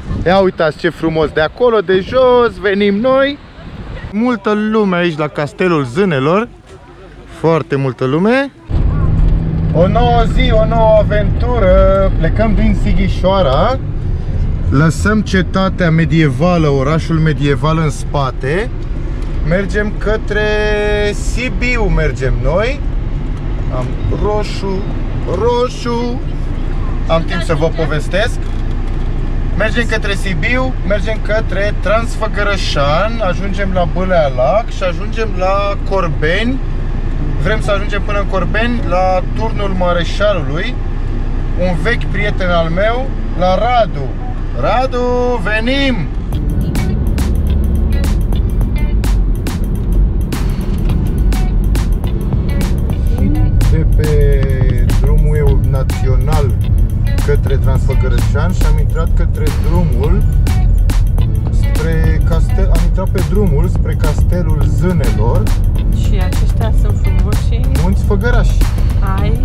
Ia uitați ce frumos, de acolo de jos venim noi. Multă lume aici la Castelul Zanelor. Foarte multă lume. O nouă zi, o nouă aventură. Plecăm din Sighisoara. Lăsăm cetatea medievală, orașul medieval în spate. Mergem către Sibiu, mergem noi. Am roșu. Am timp să vă povestesc. Mergem către Sibiu, mergem către Transfagarasan, ajungem la Bâlea Lac și ajungem la Corbeni. Vrem să ajungem până în Corbeni, la Turnul Maresalului. Un vechi prieten al meu, la Radu. Radu, venim! De pe drumul național către Transfagarasan și am intrat către drumul spre Castel, am intrat pe drumul spre Castelul Zanelor. Și aceștia sunt frumoși. Munți Făgărași. Ai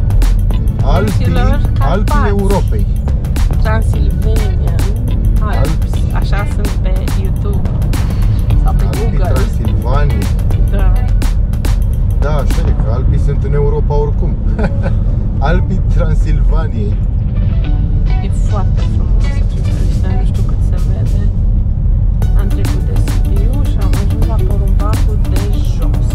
Alpii Europei. Transilvania. Alps. Așa sunt pe YouTube sau pe Google. Transilvania. Da. Da, așa e, că Alpii sunt în Europa oricum. Alpii Transilvaniei. E foarte frumos aceștia, nu știu cât se vede. Am trecut de Sibiu și am ajuns la porumbacul de jos.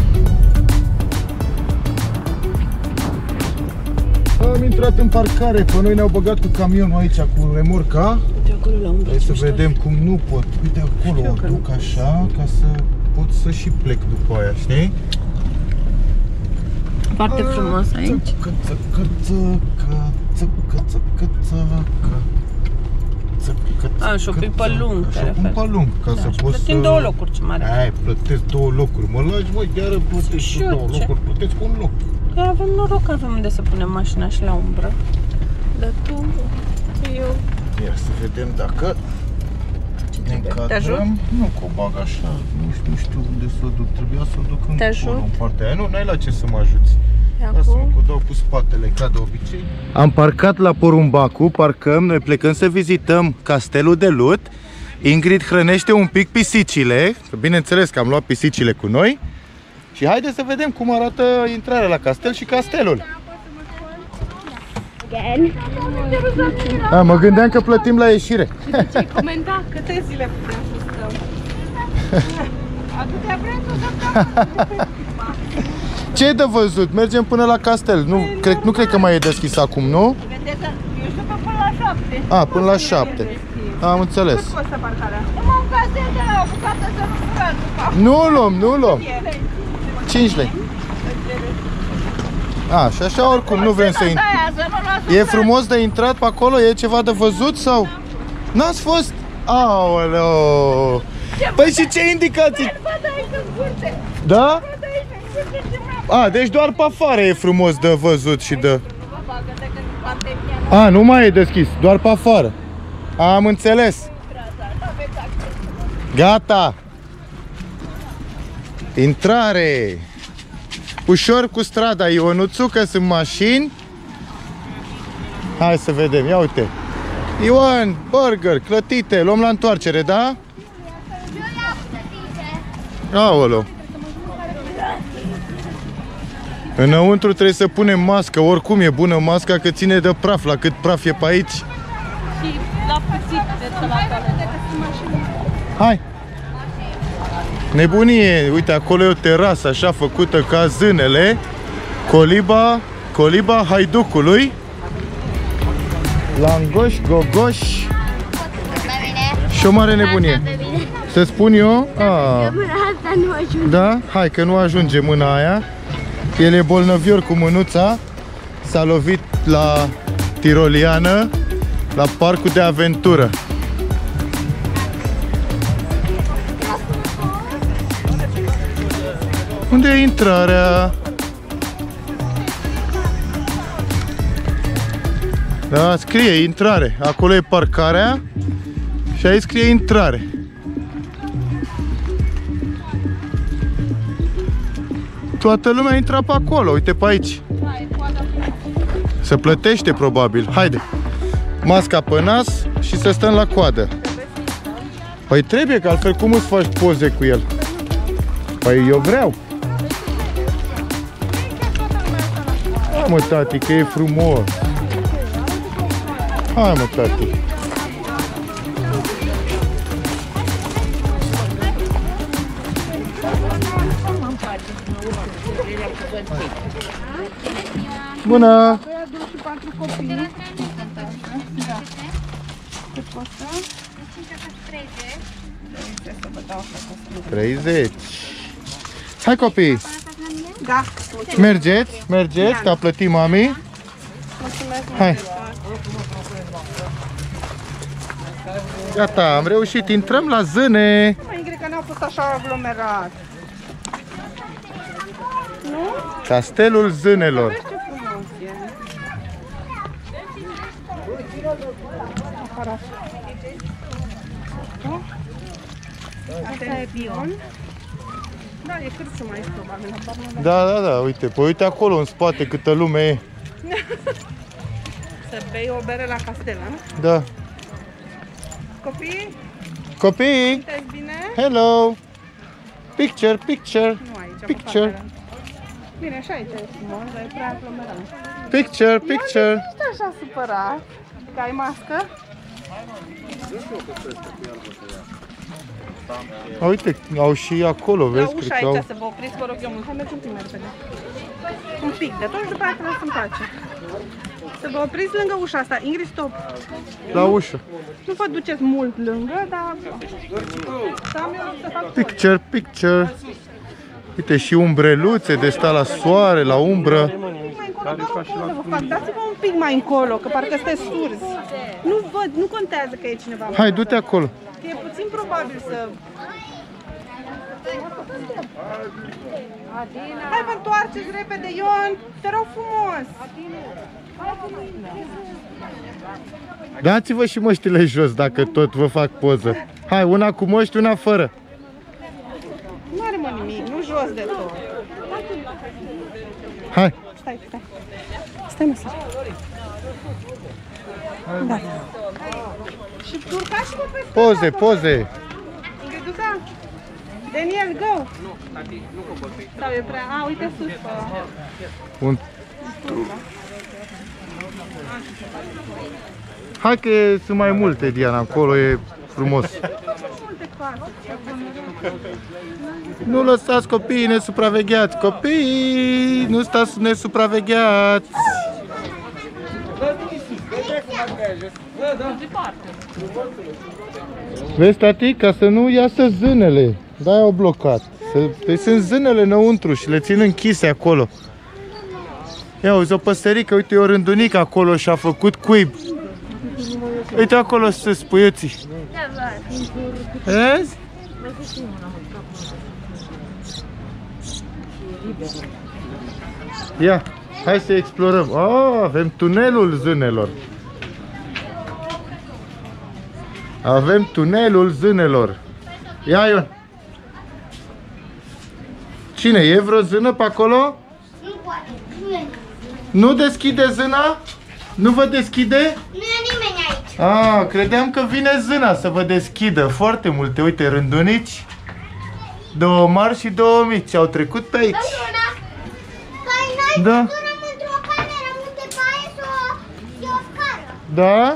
Am intrat în parcare, pe noi ne-au băgat cu camionul aici, cu remorca. De acolo la umbră. Hai să vedem cum nu pot. Uite acolo, o duc așa, ca să pot să și plec după aia, știi? Foarte frumos aici. Și o pic pe lung, te referi. pe lung, ca să poți să... Plătim două locuri, ce mare. Hai, plătesc două locuri. Mă lași, mă, chiar plătesc două locuri. Plătesc un loc. Că avem noroc, avem unde să punem mașina și la umbră. Dar tu, eu... Ia să vedem dacă ne încadrăm. Nu, că o bag așa. Nu știu unde să o duc. Trebuia să o duc în partea aia. Nu, n-ai la ce să mă ajuți. Lasă-mă că o dau cu spatele, ca de obicei. Am parcat la Porumbacu, parcăm, noi plecăm să vizităm Castelul de Lut. Ingrid hrănește un pic pisicile, bineînțeles că am luat pisicile cu noi. Și haideți să vedem cum arată intrarea la castel și castelul. Mă gândeam că plătim la ieșire. Ce comenta câte zile putem să stăm? Atâtea vrem. Ce e de văzut? Mergem până la castel. Nu cred că mai e deschis acum, nu? Vedeți, eu știu că până la 7. A, până la 7. Am înțeles. Cât costă parcarea? Numai un castel de la o bucată să nu furați. Nu luăm. 5 lei. A, și așa oricum nu vrem să intrăm. E frumos de intrat pe acolo? E ceva de văzut sau? N-ați fost? Aoleo! Păi și ce indicații? Da? A, deci doar pe afară e frumos de văzut și de... A, nu mai e deschis, doar pe afară. Am înțeles. Gata. Intrare. Ușor cu strada, Ionuțu, că sunt mașini. Hai să vedem, ia uite. Ioan, burger, clătite, luăm la întoarcere, da? Aoleu. Înăuntru trebuie să punem mască, oricum e bună masca că ține de praf, la cât praf e pe aici. Și la puțit de celălalt. Hai! Nebunie! Uite, acolo e o terasă așa făcută ca zânele. Coliba haiducului. Langoș, gogoș. Și o mare nebunie. Să spun eu? Da? Hai că nu ajunge mâna aia. El e bolnăvior cu mânuța. S-a lovit la tiroliană, la parcul de aventură. Unde e intrarea? Da, scrie intrare. Acolo e parcarea și aici scrie intrare. Toată lumea intră pe acolo, uite pe aici. Se plătește probabil. Haide. masca pe nas și să stăm la coadă. Păi trebuie, că altfel cum îți faci poze cu el? Păi eu vreau. Hai mă, tati, că e frumos. Hai mă, tati. Bună! 30. Hai copii! Da. Mergeți, mergeți, că a plătit mami. Hai! Gata, am reușit, intrăm la zâne. Măi, că n-au fost așa aglomerat. Nu? Castelul Zanelor. Vezi ce frumos e. Asta e pion. Da, e cârță mai probabil. Da, da, da, uite, păi uite acolo în spate câtă lume e. Să bei o bere la castel, nu? Da. Copii? Copii! Sunteți bine? Hello! Picture, picture! Nu aici, picture! Bine, așa aici e frumos, dar e prea aglomerat. Picture, picture! Nu ești așa supărat că ai mască? A, uite, au și acolo, vezi? La ușa aici au... să vă opriți, vă rog eu mult. Hai, mergem un pic mai repede. Un pic, de tot și după aceea să-mi place. Să vă opriți lângă ușa asta. Ingrid, stop. La ușă. Nu vă duceți mult lângă, dar... Picture, picture. Uite, și umbreluțe de sta la soare, la umbră. Dați-vă un pic mai încolo, că parcă sunteți surzi. Nu văd, nu contează că e cineva. Hai, du-te acolo. E puțin probabil să... Hai, vă întoarceți repede, Ion! Te rog frumos! Dați-vă și măștile jos dacă tot vă fac poză. Hai, una cu măști, una fără. Nu are mă nimic, nu jos de tot. Hai. Stai, stai. Stai, mă, stai. Da. Și urcați-vă pe stânga. Poze, poze. Ingriduța? Daniel, go! Nu, tati, nu cobor pe. Sau e prea... A, uite sus. Un... Hai că sunt mai multe, Diana, acolo e frumos. Nu lăsați copiii nesupravegheați. Copiii, nu stați nesupravegheați. Vezi, tati, ca să nu iasă zânele. Da, au blocat. Păi sunt zânele înăuntru și le țin închise acolo. Ia uzi, o păsărică, uite, e o rândunică acolo și a făcut cuib. Uite acolo sus, puieții. Vezi? Ia, hai să explorăm. Oh, avem tunelul Zanelor. Avem tunelul Zanelor. Ia, Ion. Cine? E vreo zână pe acolo? Nu poate. Nu deschide zâna? Nu vă deschide? Nu e nimeni aici. Ah, credeam că vine zâna să vă deschidă. Foarte multe, uite, rândunici. 2 mari și 2 mici au trecut pe aici. Păi noi da. durăm într-o cameră unde paie și o scară. Da?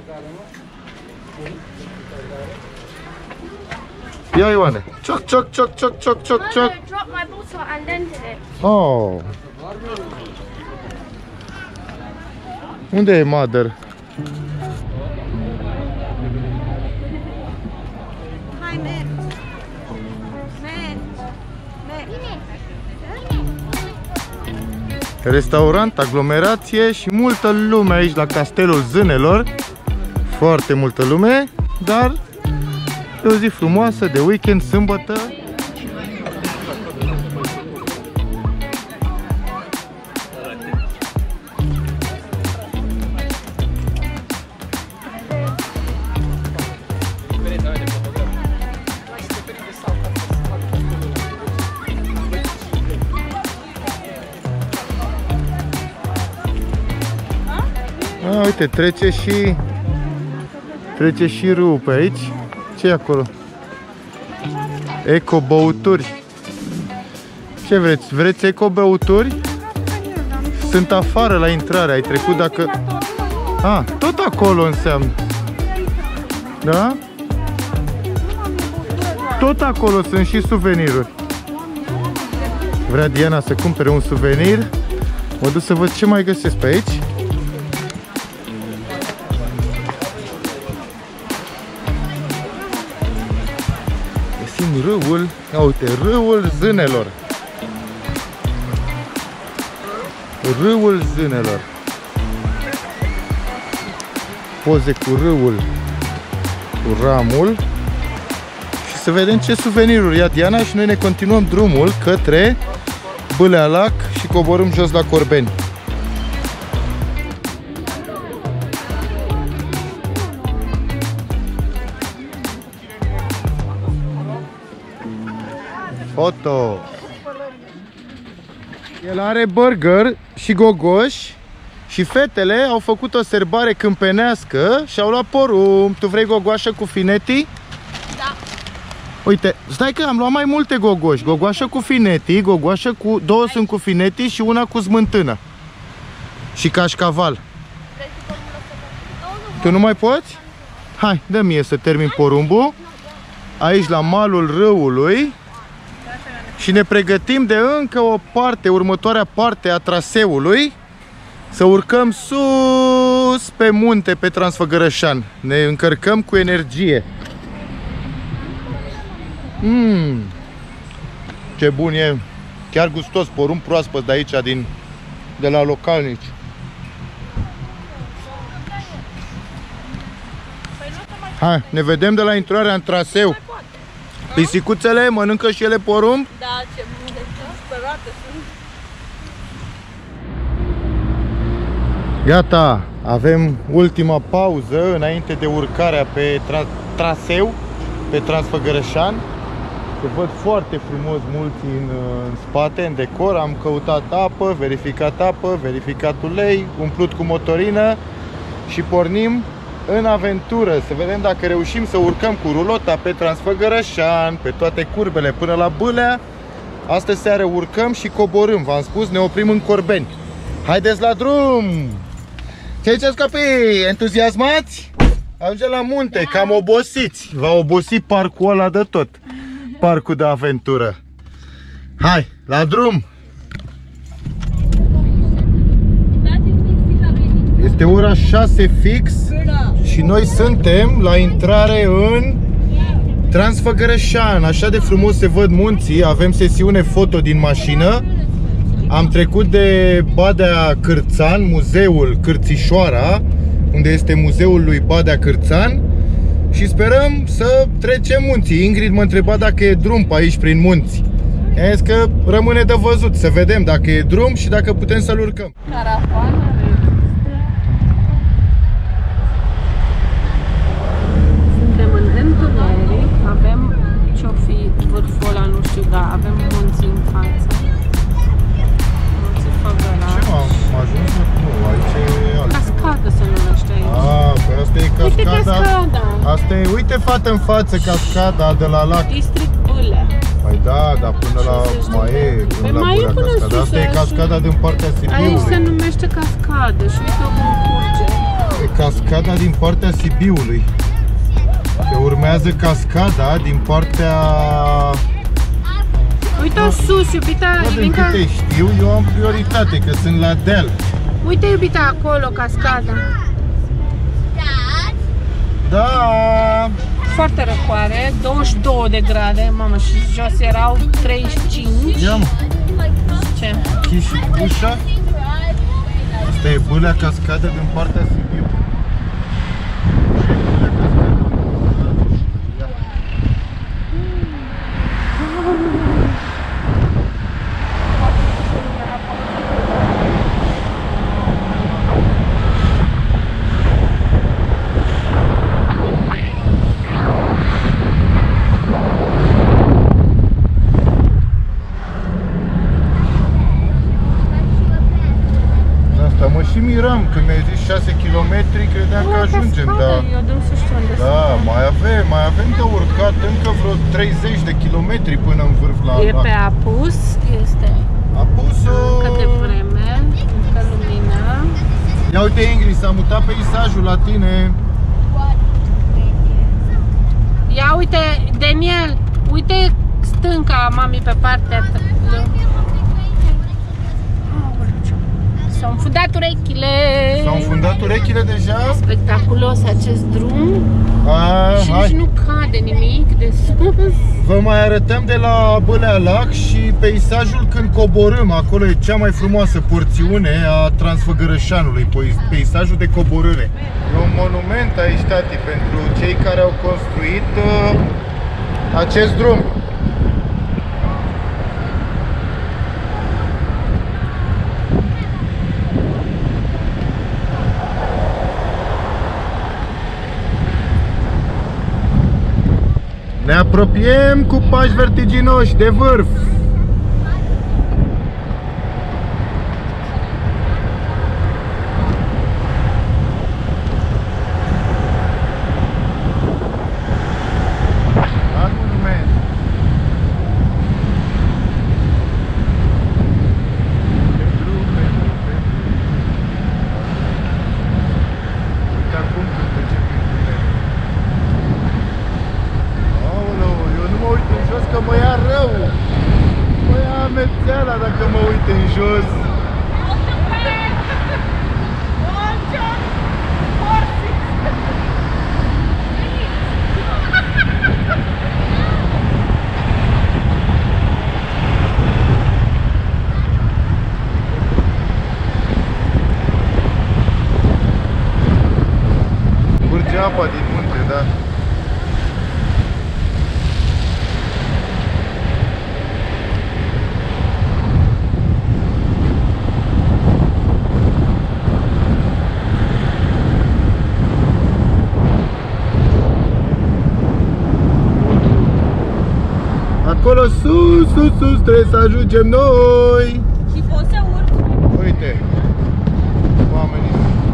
Ia, Ioane. Cioc, cioc, cioc, cioc, cioc, cioc, cioc. Oh. Unde e Mother? Hai, mergi. Restaurant, aglomerație și multă lume aici la Castelul Zanelor. Foarte multă lume, dar e o zi frumoasă de weekend, sâmbătă. uite, trece și râul pe aici. Ce e acolo? Eco-băuturi. Ce vreți? Vreți eco-băuturi? Sunt afară la intrare. Ai trecut dacă... A, tot acolo înseamnă. Da? Tot acolo sunt și suveniruri. Vrea Diana să cumpere un suvenir. Mă duc să văd ce mai găsesc pe aici. Găsim râul. Ia uite, râul Zanelor. Râul Zanelor. Poze cu râul, cu ramul. Și să vedem ce suveniruri ia Diana și noi ne continuăm drumul către Bâlealac și coborâm jos la Corbeni. Foto! El are burger și gogoș și fetele au făcut o serbare câmpenească și au luat porumb. Tu vrei gogoașă cu fineti? Da. Uite, stai că am luat mai multe gogoși. Gogoașă cu fineti, gogoașă cu... Două sunt cu fineti și una cu smântână. Și cașcaval. Tu nu mai poți? Hai, dă mie să termin porumbul. Aici la malul râului. Și ne pregătim de încă o parte, următoarea parte a traseului. Să urcăm sus pe munte, pe Transfagarasan. Ne încărcăm cu energie. Ce bun e. Chiar gustos, porumb proaspăt de aici, de la localnici. Hai, ne vedem de la intrarea în traseu. Pisicuțele mănâncă și ele porumb? Da, ce bune, spărate sunt. Gata, avem ultima pauză înainte de urcarea pe traseu, pe Transfagarasan. Se văd foarte frumos mulții în spate, în decor. Am căutat apă, verificat ulei, umplut cu motorină și pornim în aventură. Să vedem dacă reușim să urcăm cu rulota pe Transfagarasan, pe toate curbele până la Bâlea. Astă seară urcăm și coborâm. V-am spus, ne oprim în Corbeni. Haideți la drum! Ce ziceți, copii? Entuziasmați? Ajungem la munte, cam obosiți. Va obosi parcul ăla de tot. Parcul de aventură. Hai, la drum! Este ora 6 fix și noi suntem la intrare în Transfagarasan. Așa de frumos se văd munții. Avem sesiune foto din mașină. Am trecut de Badea Cârțan, muzeul Sighisoara, unde este muzeul lui Badea Cârțan. Și sperăm să trecem munții. Ingrid mă întreba dacă e drum pe aici prin munți. I-am zis că rămâne de văzut, să vedem dacă e drum și dacă putem să-l urcăm. Suntem în întuneric, avem ce-o fi vârful ăla, nu știu, dar avem munții în față. Munții Făgăraș. Ce am ajuns? Nu, aici e altceva. Cascadă se numește aici. Păi asta e cascada. Uite cascada. Asta e, uite fată în față, cascada de la lac. District Bâlea. Păi da, dar până la mai e, până la Bâlea cascada. Asta e cascada din partea Sibiului. Aici se numește cascadă și uite cum curge. E cascada din partea Sibiului. Și urmează cascada din partea... Uite-o sus, iubita, din câte știu, eu am prioritate, că sunt la deal. Uite, iubita, acolo, cascada. Da! Foarte răcoare, 22 de grade, mamă, și jos erau 35. Ia, mă. Ce? Închiși ușa. Asta e Bâlea cascada din partea Sibiu. Mă și miram când mi-ai zis 6 km, credeam că ajungem, dar... Eu dăm să știu unde da, mai avem de urcat încă vreo 30 de kilometri până în vârf la E pe apus, este încă de vreme, încă lumină. Ia uite, Ingrid, s-a mutat peisajul la tine. Ia uite, Daniel, uite stânca mami pe partea. S-au înfundat urechile. S-au înfundat urechile deja? Spectaculos acest drum. Și nici nu cade nimic de sus. Vă mai arătăm de la Bâlea Lac și peisajul când coborâm. Acolo e cea mai frumoasă porțiune a Transfagarasanului, peisajul de coborâre. E un monument aici, tati, pentru cei care au construit acest drum. Ne apropiem cu pași vertiginoși de vârf. Dacă mă uit în jos. Curge apa din munte, da. Acolo sus, sus, sus, trebuie să ajungem noi. Și poți să urc. Uite, oamenii.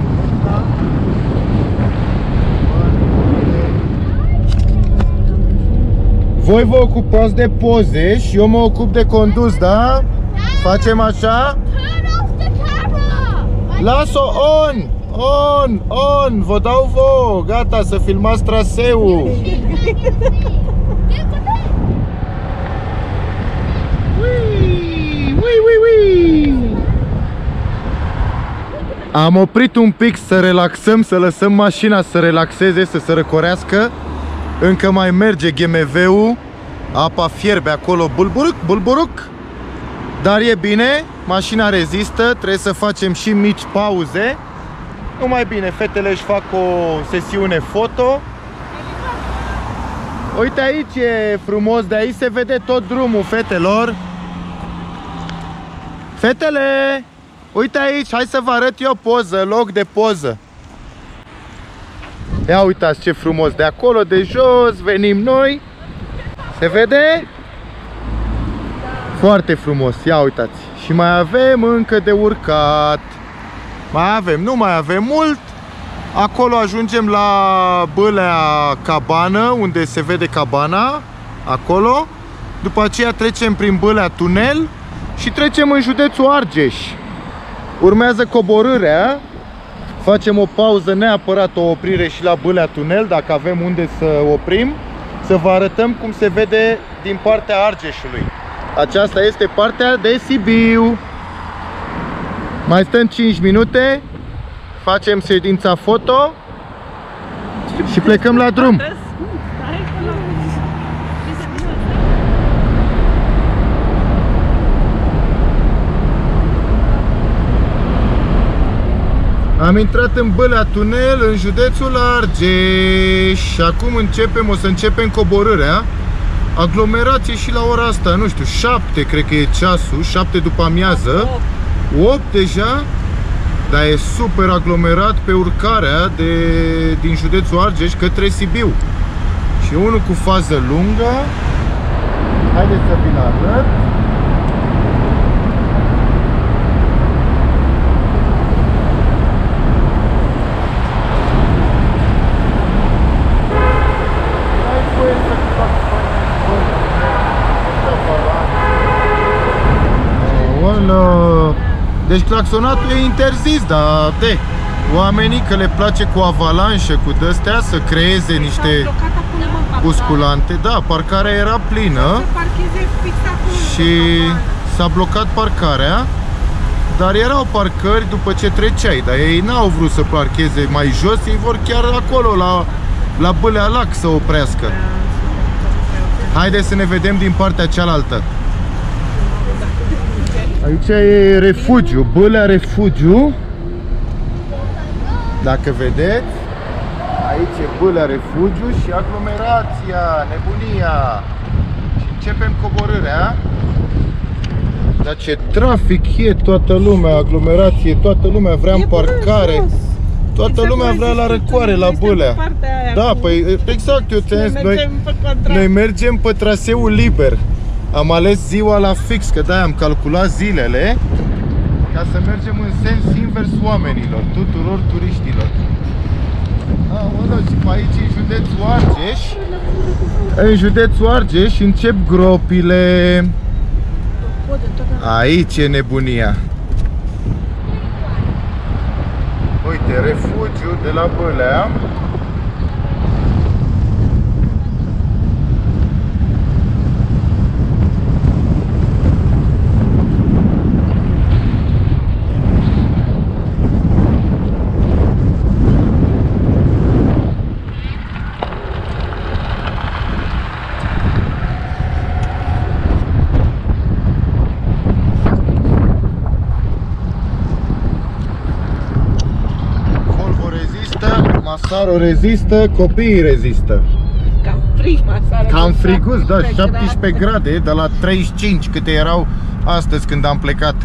Voi vă ocupați de poze și eu mă ocup de condus, da? Facem așa? Las-o on! On! On! Vă dau vouă! Gata, să filmați traseul! Am oprit un pic să relaxăm, să lăsăm mașina să relaxeze, să se răcorească. Încă mai merge GMV-ul. Apa fierbe acolo, bulburuc, bulburuc. Dar e bine, mașina rezistă, trebuie să facem și mici pauze. Numai bine, fetele își fac o sesiune foto. Uite, aici e frumos, de aici se vede tot drumul, fetelor. Fetele, uite aici, hai să vă arăt eu poză, loc de poză. Ia uitați ce frumos, de acolo de jos venim noi. Se vede? Foarte frumos, ia uitați. Și mai avem încă de urcat. Mai avem, nu mai avem mult. Acolo ajungem la Bâlea Cabană, unde se vede cabana. Acolo. După aceea trecem prin Bâlea Tunel și trecem în județul Argeș. Urmează coborârea. Facem o pauză, neapărat o oprire și la Bâlea Tunel, dacă avem unde să oprim. Să vă arătăm cum se vede din partea Argeșului. Aceasta este partea de Sibiu. Mai stăm 5 minute, facem ședința foto și plecăm la drum. Am intrat în Bâlea Tunel, în județul Argeș. Și acum o să începem coborârea. Aglomerație și la ora asta, nu știu, 7 cred că e ceasul, 7 după amiază. 8 deja, dar e super aglomerat pe urcarea din județul Argeș către Sibiu. Și unul cu fază lungă. Haideți să vi-l arăt. Deci claxonatul e interzis, dar oamenii că le place cu avalanșă, cu de-astea, să creeze niște busculante. Da, parcarea era plină și s-a blocat parcarea, dar erau parcări după ce treceai, dar ei n-au vrut să parcheze mai jos, ei vor chiar acolo, la Bâlea Lac să oprească. Haideți să ne vedem din partea cealaltă. Aici e refugiu, Bâlea Refugiu. Dacă vedeți, aici e Bâlea Refugiu și aglomerația, nebunia. Și începem coborârea. Dar ce trafic e, toată lumea, aglomerație, toată lumea vrea în parcare. Toată lumea vrea la răcoare, la Bâlea. Da, păi exact, eu ți-am zis, noi mergem pe traseul liber. Am ales ziua la fix, că de-aia am calculat zilele, ca să mergem în sens invers oamenilor, tuturor turiștilor. Și pe aici, în județul Argeș, în județul Argeș încep gropile. Aici e nebunia. Uite, refugiu de la Bâlea. Masaro rezistă, copiii rezistă. Cam frig, Masaro. Cam friguț, da, 17 grade, de la 35 câte erau astăzi când am plecat.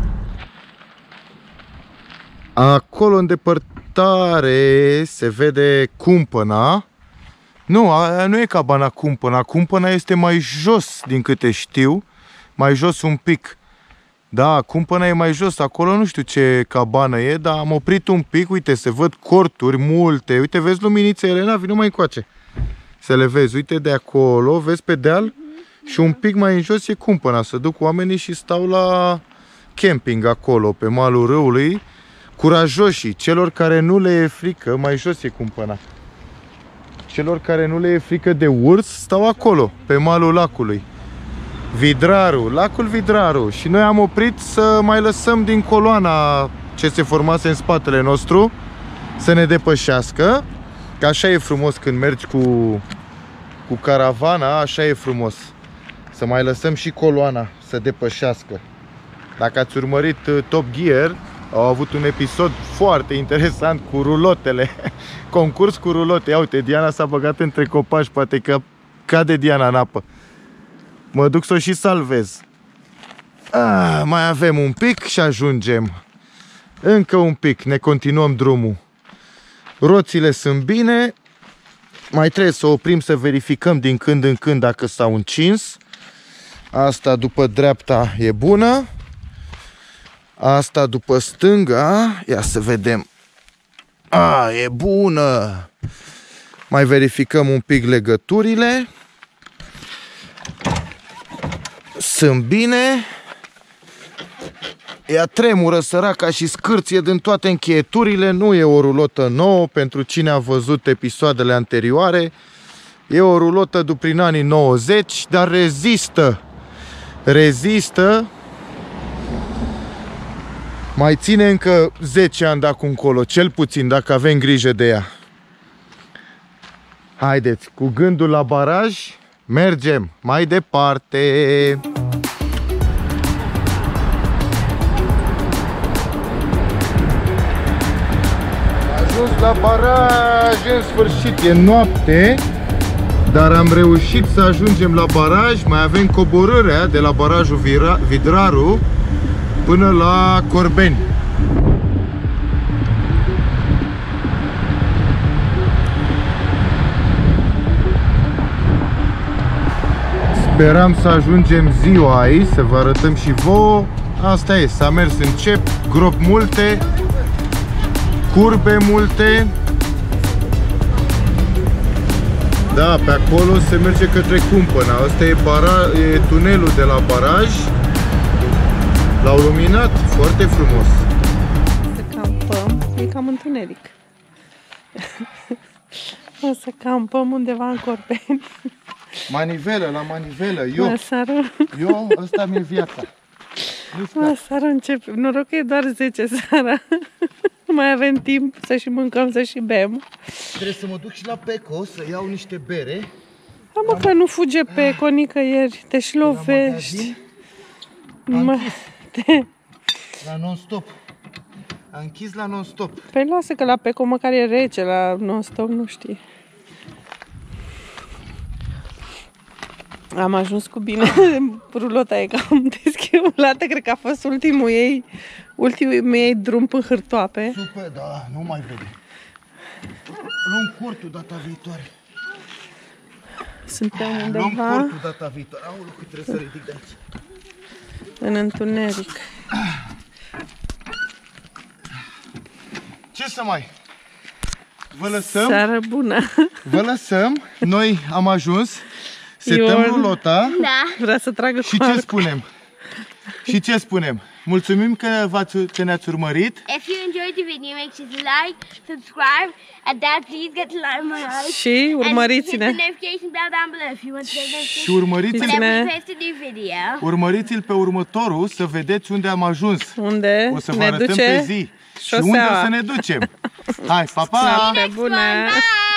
Acolo în depărtare se vede Cumpăna. Nu, aia nu e cabana Cumpăna. Cumpăna este mai jos, din câte știu. Mai jos un pic. Da, Cumpăna e mai jos, acolo nu știu ce cabană e, dar am oprit un pic, uite, se văd corturi multe, uite, vezi luminițe, Elena, vină mai încoace. Să le vezi, uite de acolo, vezi pe deal și un pic mai în jos e Cumpăna, să duc oamenii și stau la camping acolo, pe malul râului, curajoșii, celor care nu le e frică, mai jos e Cumpăna. Celor care nu le e frică de urs, stau acolo, pe malul lacului. Vidraru, lacul Vidraru. Și noi am oprit să mai lăsăm din coloana ce se formase în spatele nostru să ne depășească. Că așa e frumos când mergi cu caravana, așa e frumos. Să mai lăsăm și coloana să depășească. Dacă ați urmărit Top Gear, au avut un episod foarte interesant cu rulotele. Concurs cu rulote. Ia uite, Diana s-a băgat între copaci, poate că cade Diana în apă. Mă duc să o și salvez. Mai avem un pic și ajungem. Încă un pic, ne continuăm drumul. Roțile sunt bine. Mai trebuie să oprim să verificăm din când în când dacă s-au încins. Asta după dreapta e bună. Asta după stânga. Ia să vedem. E bună. Mai verificăm un pic legăturile. Sunt bine. Ea tremură săraca și scârție din toate încheieturile. Nu e o rulotă nouă pentru cine a văzut episoadele anterioare. E o rulotă de prin anii 90, dar rezistă. Rezistă. Mai ține încă 10 ani de acum încolo, cel puțin, dacă avem grijă de ea. Haideți, cu gândul la baraj, mergem mai departe. Ajuns la baraj, în sfârșit, e noapte, dar am reușit să ajungem la baraj. Mai avem coborârea de la barajul Vidraru până la Corbeni. Speram să ajungem ziua aici, să vă arătăm și vouă. Asta e, s-a mers încep, gropi multe, curbe multe. Da, pe acolo se merge către Cumpăna. Asta e tunelul de la baraj. L-au luminat foarte frumos. Să campăm, e cam întuneric. O să campăm undeva în Corbeni. Manivelă, la manivelă, Masaro. Ăsta mi-e viața. Masaro începe. Noroc că e doar 10 seara. Mai avem timp să și mâncăm, să și bem. Trebuie să mă duc și la Peco să iau niște bere. Mă, că nu fuge Peco nicăieri, te și lovești. La non-stop. A închis la non-stop. Păi lasă că la Peco măcar e rece, la non-stop nu știi. Am ajuns cu bine. Rulota e cam deschimulată, cred că a fost ultimul ei drum în hârtoape. Super, da, nu mai vede. Luăm curtul data viitoare. Suntem undeva luăm curtul data viitoare. Aoleu, că trebuie să ridic de aici. în întuneric. Ce să mai? Vă lăsăm. Seară bună. Vă lăsăm. Noi am ajuns. Setăm rulota. Da. Vrea să tragă și ce spunem? Și ce spunem? Mulțumim că ne-ați urmărit. If you enjoyed the video, make sure to like, subscribe, and then please get to like my eyes. Și urmăriți-ne. And hit the notification bell down below if you want to get Și urmăriți-l. whenever we post a new video. Urmăriți-l pe următorul să vedeți unde am ajuns. Unde o să vă ne arătăm duce pe zi. Și unde o să ne ducem. Hai, pa, pa! Noapte bună! Bye!